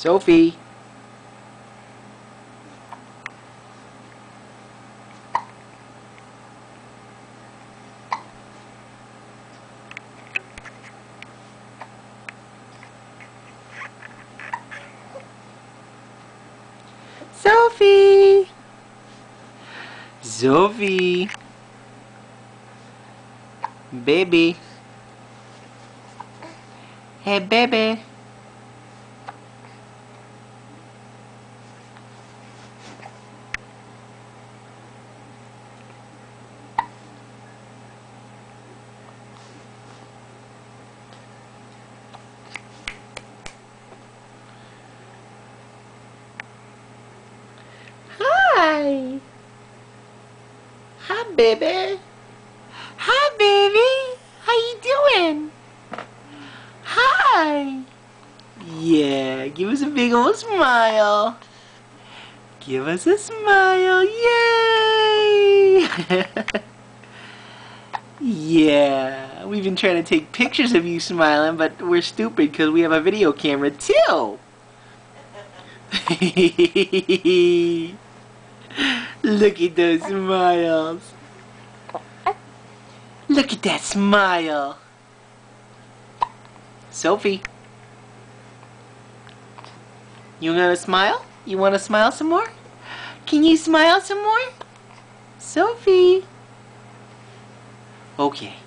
Sophie. Sophie. Sophie. Baby. Hey, baby. Hi. Hi, baby. Hi, baby. How you doing? Hi. Yeah, give us a big old smile. Give us a smile. Yay! Yeah, we've been trying to take pictures of you smiling, but we're stupid because we have a video camera too. Look at those smiles. Look at that smile. Sophie. You want to smile? You want to smile some more? Can you smile some more? Sophie. Okay.